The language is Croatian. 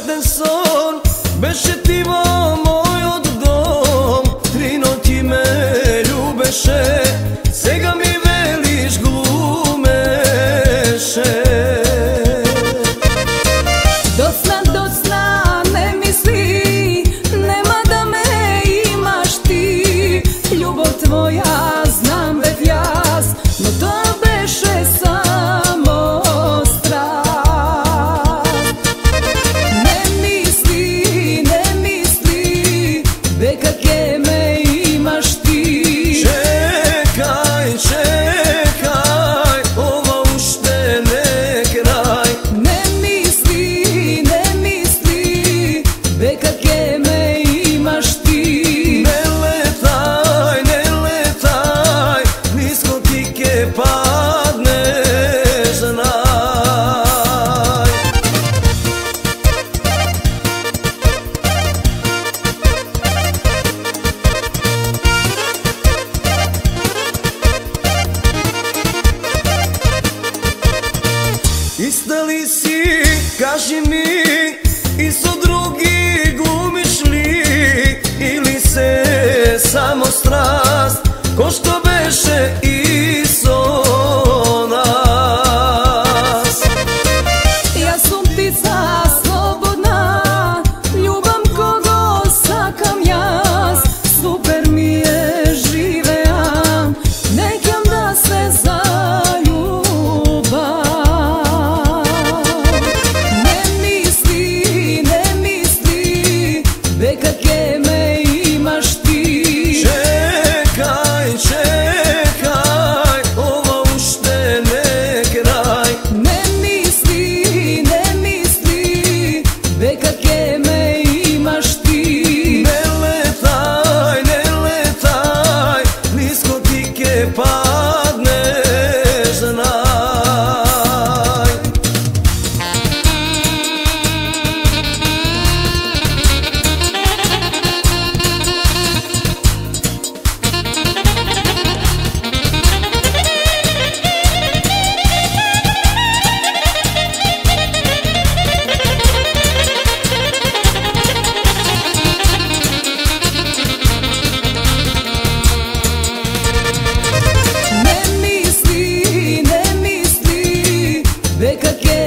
sretan son, beše ti vo moj od dom. 3 noći me ljubeše, sega mi veliš glumeše. Docna, ne misli, nema da me imaš ti. Ljubav tvoja znam već jas, no to beše samo strast. Ne misli, bekake me imaš ti. Čekaj, ova ušte ne kraj. Ne misli, bekake me imaš ti. Ne letaj, nisko ti ke padneš, znaj. Ista li si, kaži mi, i su drugi glumiš li, ili se samo strast, ko što beše i so nas. Ja sam ptica slobodna, ljubam kogo sakam jas. Super mi je živeam, nekam da se zaljubam. Ne misli, bekake me imaš ti. Čekaj, ova ušte ne kraj. Ne misli, bekake me imaš ti. Ne letaj, nisko ti ke padneš, znaj. Ne misli, bekake